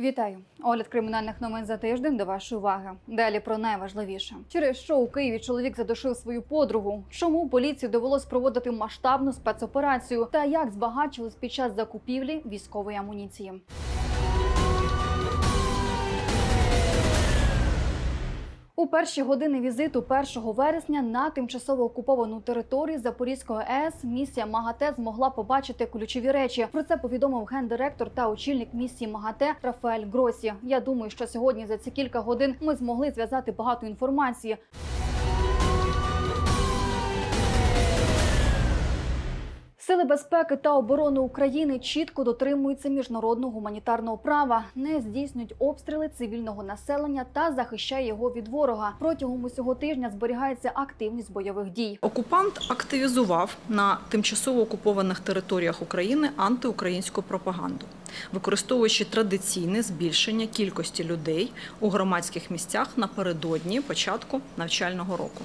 Вітаю! Огляд кримінальних новин за тиждень до вашої уваги. Далі про найважливіше. Через що у Києві чоловік задушив свою подругу? Чому поліції довелось проводити масштабну спецоперацію? Та як збагачились під час закупівлі військової амуніції? У перші години візиту 1 вересня на тимчасово окуповану територію Запорізької АЕС місія МАГАТЕ змогла побачити ключові речі. Про це повідомив гендиректор та очільник місії МАГАТЕ Рафаель Гросі. Я думаю, що сьогодні за ці кілька годин ми змогли зв'язати багато інформації. Сили безпеки та оборони України чітко дотримуються міжнародного гуманітарного права, не здійснюють обстріли цивільного населення та захищає його від ворога. Протягом усього тижня зберігається активність бойових дій. Окупант активізував на тимчасово окупованих територіях України антиукраїнську пропаганду, використовуючи традиційне збільшення кількості людей у громадських місцях напередодні початку навчального року.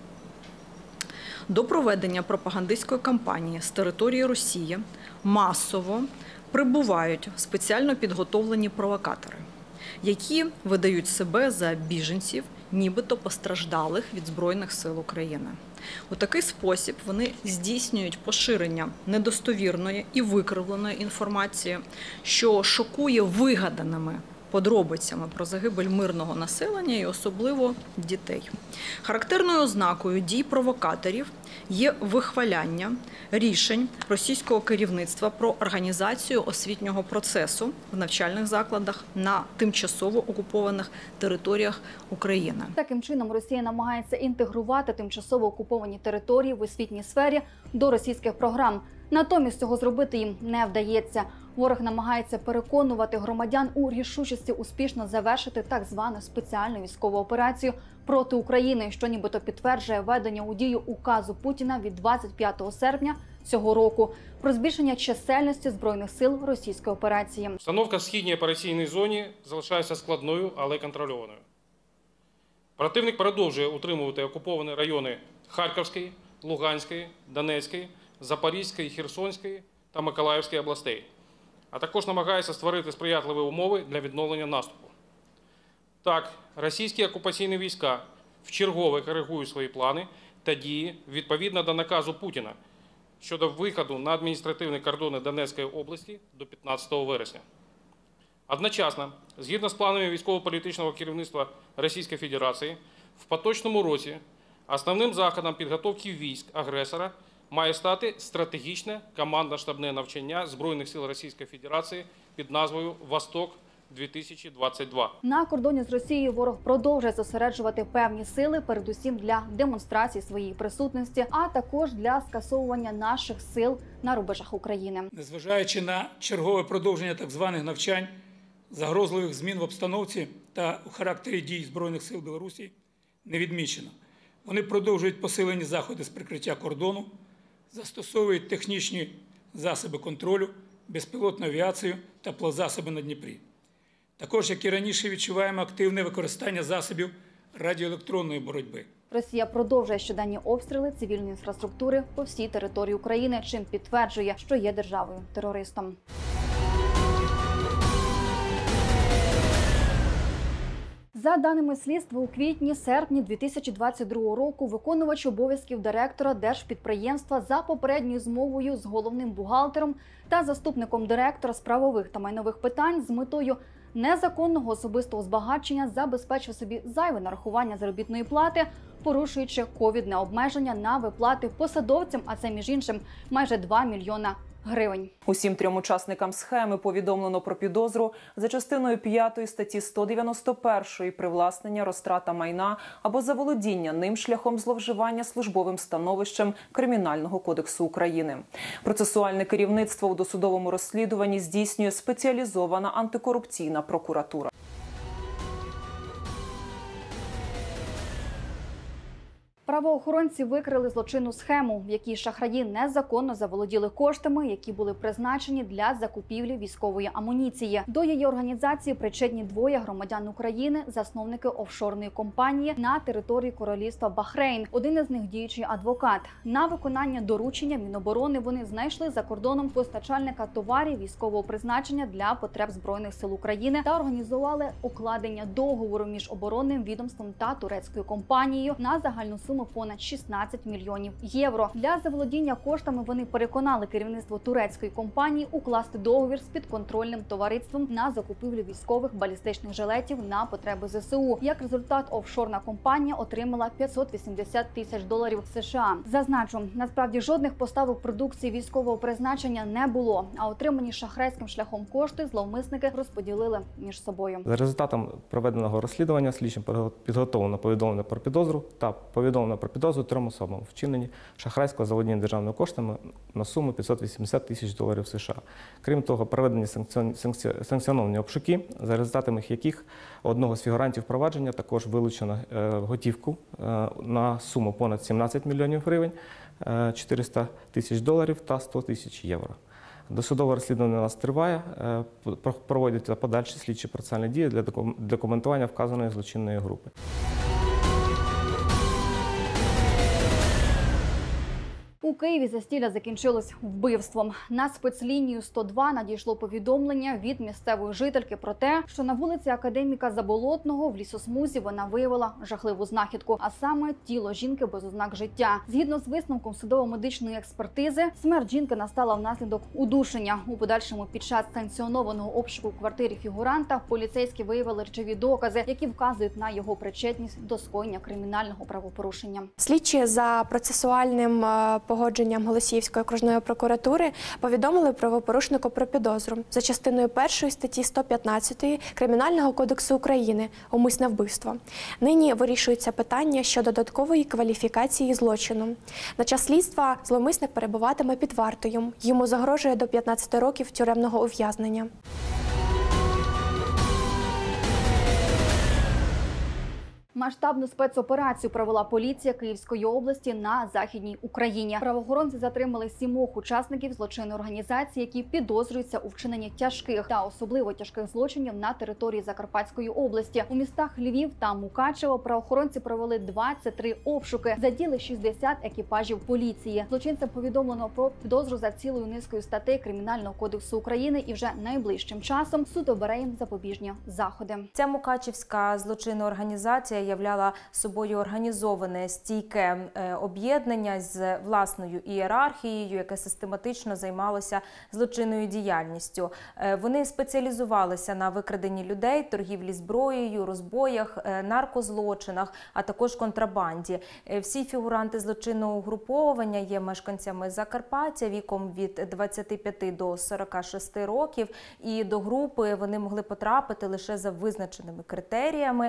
До проведення пропагандистської кампанії з території Росії масово прибувають спеціально підготовлені провокатори, які видають себе за біженців, нібито постраждалих від Збройних сил України. У такий спосіб вони здійснюють поширення недостовірної і викривленої інформації, що шокує вигаданими подробицями про загибель мирного населення і особливо дітей. Характерною ознакою дій провокаторів є вихваляння рішень російського керівництва про організацію освітнього процесу в навчальних закладах на тимчасово окупованих територіях України. Таким чином Росія намагається інтегрувати тимчасово окуповані території в освітній сфері до російських програм. Натомість цього зробити їм не вдається. Ворог намагається переконувати громадян у рішучості успішно завершити так звану спеціальну військову операцію проти України, що нібито підтверджує введення у дію указу Путіна від 25 серпня цього року про збільшення чисельності Збройних сил російської операції. Обстановка в східній операційній зоні залишається складною, але контрольованою. Противник продовжує утримувати окуповані райони Харківської, Луганської, Донецької, Запорізької, Херсонської та Миколаївської областей, а також намагається створити сприятливі умови для відновлення наступу. Так, російські окупаційні війська вчергове коригують свої плани та дії відповідно до наказу Путіна щодо виходу на адміністративні кордони Донецької області до 15 вересня. Одночасно, згідно з планами військово-політичного керівництва Російської Федерації, в поточному році основним заходом підготовки військ агресора має стати стратегічне командно-штабне навчання Збройних сил Російської Федерації під назвою «Восток-2022». На кордоні з Росією ворог продовжує зосереджувати певні сили, передусім для демонстрації своєї присутності, а також для скасовування наших сил на рубежах України. Незважаючи на чергове продовження так званих навчань, загрозливих змін в обстановці та у характері дій Збройних сил Білорусі не відмічено. Вони продовжують посилені заходи з прикриття кордону, застосовують технічні засоби контролю, безпілотну авіацію та плацзасоби на Дніпрі. Також, як і раніше, відчуваємо активне використання засобів радіоелектронної боротьби. Росія продовжує щоденні обстріли цивільної інфраструктури по всій території України, чим підтверджує, що є державою-терористом. За даними слідства, у квітні-серпні 2022 року виконувач обов'язків директора держпідприємства за попередньою змовою з головним бухгалтером та заступником директора з правових та майнових питань з метою незаконного особистого збагачення забезпечив собі зайве нарахування заробітної плати, порушуючи ковідне обмеження на виплати посадовцям, а це, між іншим, майже 2 мільйона гривень. Усім трьом учасникам схеми повідомлено про підозру за частиною 5 статті 191 привласнення, розтрата майна або заволодіння ним шляхом зловживання службовим становищем Кримінального кодексу України. Процесуальне керівництво у досудовому розслідуванні здійснює спеціалізована антикорупційна прокуратура. Правоохоронці викрили злочинну схему, в якій шахраї незаконно заволоділи коштами, які були призначені для закупівлі військової амуніції. До її організації причетні двоє громадян України, засновники офшорної компанії на території Королівства Бахрейн. Один із них діючий адвокат. На виконання доручення Міноборони вони знайшли за кордоном постачальника товарів військового призначення для потреб Збройних сил України та організували укладення договору між оборонним відомством та турецькою компанією на загальну суму понад 16 мільйонів євро. Для заволодіння коштами вони переконали керівництво турецької компанії укласти договір з підконтрольним товариством на закупівлю військових балістичних жилетів на потреби ЗСУ. Як результат, офшорна компанія отримала $580 тисяч США. Зазначу, насправді жодних поставок продукції військового призначення не було, а отримані шахрайським шляхом кошти зловмисники розподілили між собою. За результатом проведеного розслідування слідчим підготовлено повідомлення про підозру та повідомлено про підозру 3 особам в вчиненні шахрайського заволодіння державними коштами на суму $580 тисяч США. Крім того, проведені санкціоновані обшуки, за результатами яких одного з фігурантів провадження також вилучено готівку на суму понад 17 мільйонів гривень, $400 тисяч та 100 тисяч євро. Досудове розслідування у нас триває, проводяться подальші слідчі процесуальні дії для документування вказаної злочинної групи. У Києві застілля закінчилось вбивством. На спецлінію 102 надійшло повідомлення від місцевої жительки про те, що на вулиці Академіка Заболотного в лісосмузі вона виявила жахливу знахідку, а саме тіло жінки без ознак життя. Згідно з висновком судово-медичної експертизи, смерть жінки настала внаслідок удушення. У подальшому під час санкціонованого обшуку в квартирі фігуранта поліцейські виявили речові докази, які вказують на його причетність до скоєння кримінального правопорушення. Слідчі за процесуальним погодженням Голосіївської окружної прокуратури повідомили правопорушнику про підозру за частиною 1 статті 115 Кримінального кодексу України «Умисне вбивство». Нині вирішується питання щодо додаткової кваліфікації злочину. На час слідства зловмисник перебуватиме під вартою. Йому загрожує до 15 років тюремного ув'язнення. Масштабну спецоперацію провела поліція Київської області на Західній Україні. Правоохоронці затримали 7 учасників злочинної організації, які підозрюються у вчиненні тяжких та особливо тяжких злочинів на території Закарпатської області. У містах Львів та Мукачево правоохоронці провели 23 обшуки, задіяли 60 екіпажів поліції. Злочинцям повідомлено про підозру за цілою низкою статей Кримінального кодексу України і вже найближчим часом суд обере їм запобіжні заходи. Ця мукачівська злочинна організація являла собою організоване стійке об'єднання з власною ієрархією, яке систематично займалося злочинною діяльністю. Вони спеціалізувалися на викраденні людей, торгівлі зброєю, розбоях, наркозлочинах, а також контрабанді. Всі фігуранти злочинного угруповання є мешканцями Закарпаття віком від 25 до 46 років, і до групи вони могли потрапити лише за визначеними критеріями.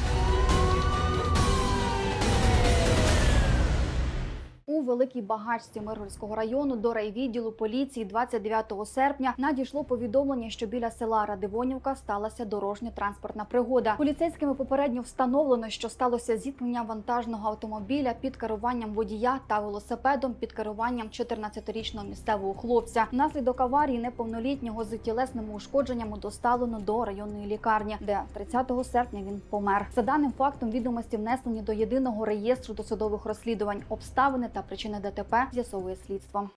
У Великій Багачці Миргородського району до райвідділу поліції 29 серпня надійшло повідомлення, що біля села Радивонівка сталася дорожньо-транспортна пригода. Поліцейськими попередньо встановлено, що сталося зіткнення вантажного автомобіля під керуванням водія та велосипедом під керуванням 14-річного місцевого хлопця. Внаслідок аварії неповнолітнього з тілесними ушкодженнями доставлено до районної лікарні, де 30 серпня він помер. За даним фактом відомості внесені до єдиного реєстру досудових розслідувань. Обставини та причини ДТП з'ясовує слідство.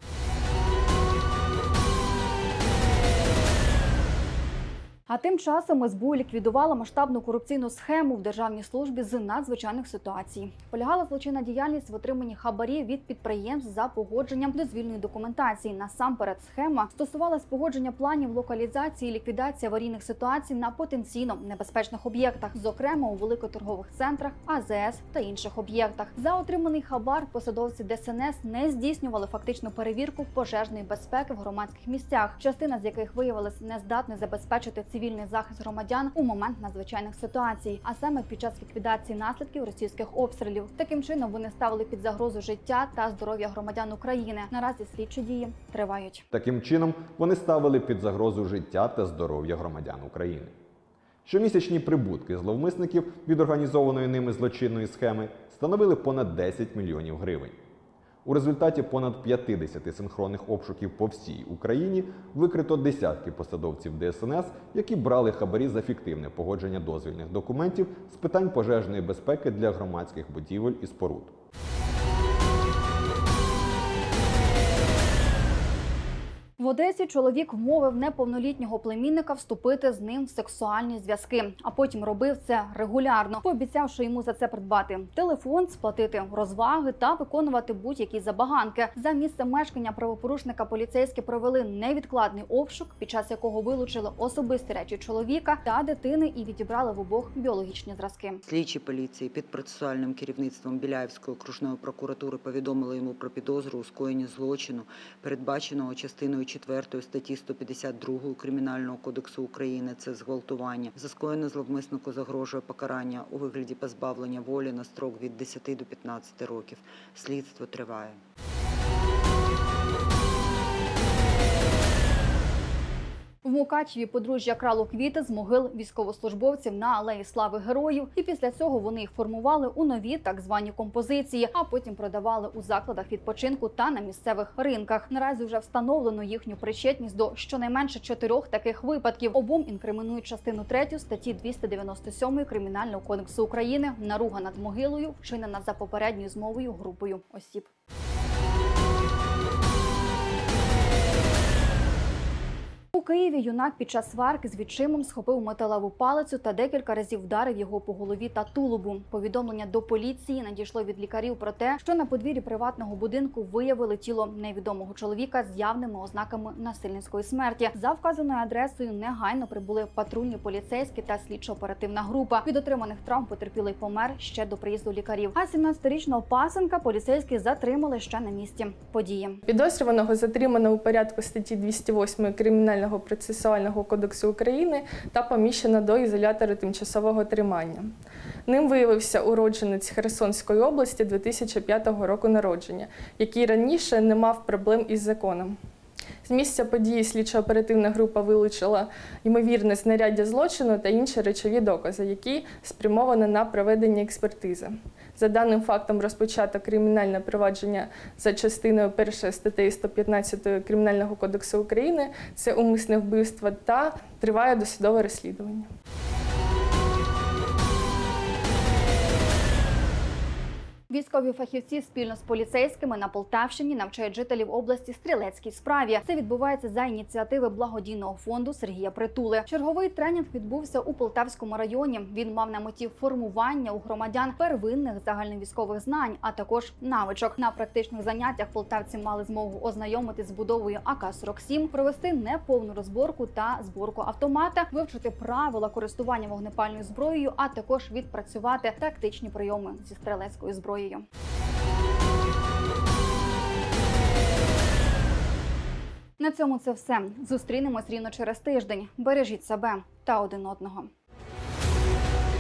А тим часом СБУ ліквідувала масштабну корупційну схему в Державній службі з надзвичайних ситуацій. Полягала злочинна діяльність в отриманні хабарів від підприємств за погодженням дозвільної документації. Насамперед схема стосувалась погодження планів локалізації і ліквідації аварійних ситуацій на потенційно небезпечних об'єктах, зокрема у великоторгових центрах, АЗС та інших об'єктах. За отриманий хабар посадовці ДСНС не здійснювали фактичну перевірку пожежної безпеки в громадських місцях, частина з яких виявилась нездатною забезпечити цивільний захист громадян у момент надзвичайних ситуацій, а саме під час ліквідації наслідків російських обстрілів. Таким чином вони ставили під загрозу життя та здоров'я громадян України. Наразі слідчі дії тривають. Таким чином вони ставили під загрозу життя та здоров'я громадян України. Щомісячні прибутки зловмисників від організованої ними злочинної схеми становили понад 10 мільйонів гривень. У результаті понад 50 синхронних обшуків по всій Україні викрито десятки посадовців ДСНС, які брали хабарі за фіктивне погодження дозвільних документів з питань пожежної безпеки для громадських будівель і споруд. В Одесі чоловік вмовив неповнолітнього племінника вступити з ним в сексуальні зв'язки, а потім робив це регулярно, пообіцявши йому за це придбати телефон, сплатити розваги та виконувати будь-які забаганки. За місцем мешкання правопорушника поліцейські провели невідкладний обшук, під час якого вилучили особисті речі чоловіка та дитини і відібрали в обох біологічні зразки. Слідчі поліції під процесуальним керівництвом Біляївської окружної прокуратури повідомили йому про підозру у скоєнні злочину, передбаченого частиною 4 статті 152 Кримінального кодексу України – це зґвалтування. За скоєне зловмиснику загрожує покарання у вигляді позбавлення волі на строк від 10 до 15 років. Слідство триває. В Мукачеві подружжя крало квіти з могил військовослужбовців на Алеї Слави Героїв, і після цього вони їх формували у нові так звані композиції, а потім продавали у закладах відпочинку та на місцевих ринках. Наразі вже встановлено їхню причетність до щонайменше 4 таких випадків. Обом інкримінують частину 3 статті 297 Кримінального кодексу України «Наруга над могилою, вчинена за попередньою змовою групою осіб». У Києві юнак під час сварки з відчимом схопив металеву палицю та декілька разів вдарив його по голові та тулубу. Повідомлення до поліції надійшло від лікарів про те, що на подвір'ї приватного будинку виявили тіло невідомого чоловіка з явними ознаками насильницької смерті. За вказаною адресою негайно прибули патрульні поліцейські та слідчо-оперативна група. Від отриманих травм потерпілий помер ще до приїзду лікарів. А 17-річного пасенка поліцейські затримали ще на місці події. Підозрюваного затримано у порядку статті 208 Кримінального процесуального кодексу України та поміщено до ізолятора тимчасового тримання. Ним виявився уродженець Херсонської області 2005 року народження, який раніше не мав проблем із законом. З місця події слідчо-оперативна група вилучила ймовірне знаряддя злочину та інші речові докази, які спрямовані на проведення експертизи. За даним фактом розпочато кримінальне провадження за частиною 1 статтею 115 Кримінального кодексу України – це умисне вбивство, та триває досудове розслідування. Військові фахівці спільно з поліцейськими на Полтавщині навчають жителів області стрілецькій справі. Це відбувається за ініціативи благодійного фонду Сергія Притули. Черговий тренінг відбувся у Полтавському районі. Він мав на меті формування у громадян первинних загальновійськових знань, а також навичок. На практичних заняттях полтавці мали змогу ознайомитись з будовою АК-47, провести неповну розборку та зборку автомата, вивчити правила користування вогнепальною зброєю, а також відпрацювати тактичні прийоми зі стрілецькою зброєю. На цьому це все. Зустрінемось рівно через тиждень. Бережіть себе та один одного.